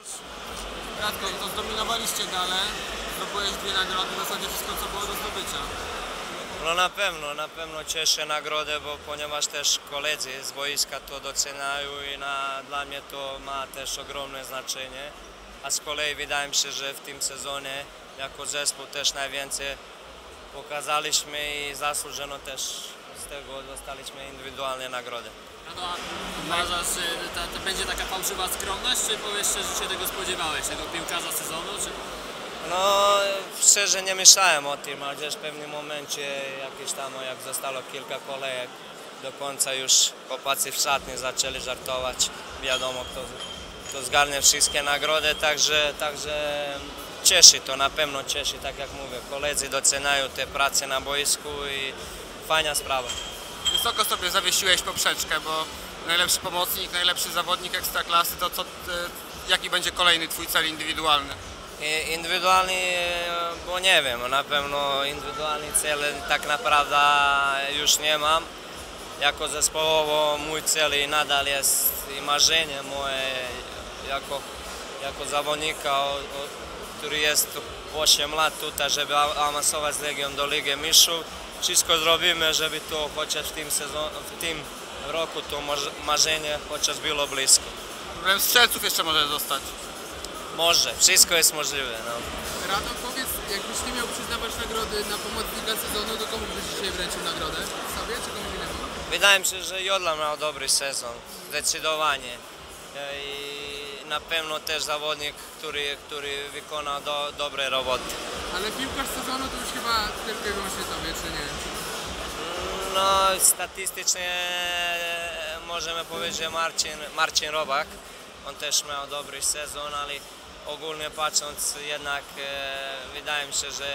Radko, to zdominowaliście galę, zdobyłeś 2 nagrody, w zasadzie wszystko co było do zdobycia. No na pewno cieszę nagrodę, bo ponieważ też koledzy z boiska to doceniają i dla mnie to ma też ogromne znaczenie. A z kolei wydaje mi się, że w tym sezonie jako zespół też najwięcej pokazaliśmy i zasłużono też z tego dostaliśmy indywidualne nagrody. Uważasz, że to będzie taka fałszywa skromność, czy powiesz szczerze, że się tego spodziewałeś, tego piłkarza sezonu? Czy... No szczerze nie myślałem o tym, ale gdzieś w pewnym momencie jakieś tam, jak zostało kilka kolejek do końca, już chłopacy w szatni zaczęli żartować. Wiadomo kto zgarnie wszystkie nagrody, także cieszy to, na pewno cieszy, tak jak mówię. Koledzy doceniają te prace na boisku i fajna sprawa. Wysoko sobie zawiesiłeś poprzeczkę, bo najlepszy pomocnik, najlepszy zawodnik ekstraklasy, to jaki będzie kolejny twój cel indywidualny? Indywidualny, bo nie wiem, na pewno indywidualny cel tak naprawdę już nie mam. Jako zespołowo mój cel i nadal jest i marzenie moje jako zawodnika, który jest 8 lat tutaj, żeby awansować z Legią do Ligi Mistrzów. Wszystko zrobimy, żeby to chociaż w tym roku to marzenie chociaż było blisko. Problem strzelców jeszcze może zostać. Może, wszystko jest możliwe. No. Radom, powiedz, jakbyś nie miał przyznawać nagrody na pomocnika sezonu, to komu byś dzisiaj wręczył nagrodę? Sobie czy komuś innemu? Wydaje mi się, że Jodla miał dobry sezon, zdecydowanie. I na pewno też zawodnik, który wykonał dobre roboty. Ale piłkarz sezonu to już chyba tylko i wyłącznie tobie, czy nie? No statystycznie możemy powiedzieć, że Marcin Robak, on też miał dobry sezon, ale ogólnie patrząc jednak wydaje mi się, że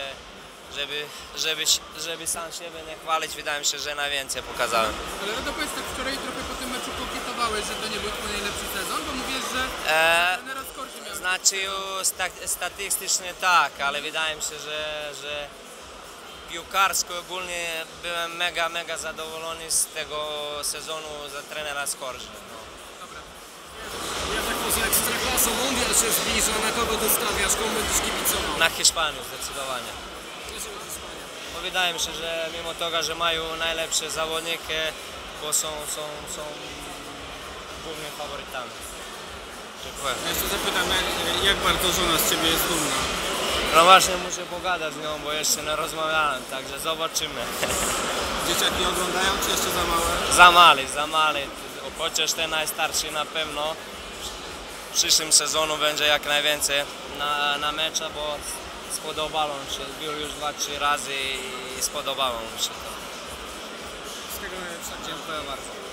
żeby sam siebie nie chwalić, wydaje mi się, że najwięcej pokazałem. Ale Rado, powiedz, tak wczoraj trochę po tym meczu kokietowałeś, że to nie był twój najlepszy sezon, bo mówisz, że trenera Skorży miał... Znaczy statystycznie tak, ale wydaje mi się, że piłkarsko ogólnie byłem mega zadowolony z tego sezonu za trenera Skorży. No. Ja tak może ekstraklasą mundial się zbliża, na kogo to stawiasz, komu będziesz kibicował? Na Hiszpanię zdecydowanie. Bo wydaje mi się, że mimo tego, że mają najlepsze zawodniki, bo są głównymi faworytami. Dziękuję. Ja jeszcze zapytam, jak bardzo żona z ciebie jest dumna? No właśnie muszę pogadać z nią, bo jeszcze nie rozmawiałem, także zobaczymy. Dzieciaki oglądają, czy jeszcze za małe? Za mali. Chociaż ten najstarszy na pewno w przyszłym sezonu będzie jak najwięcej na mecza, bo spodobało mi się. Był już 2-3 razy i spodobało mi się to. Wszystkiego najlepszego. Dziękuję bardzo.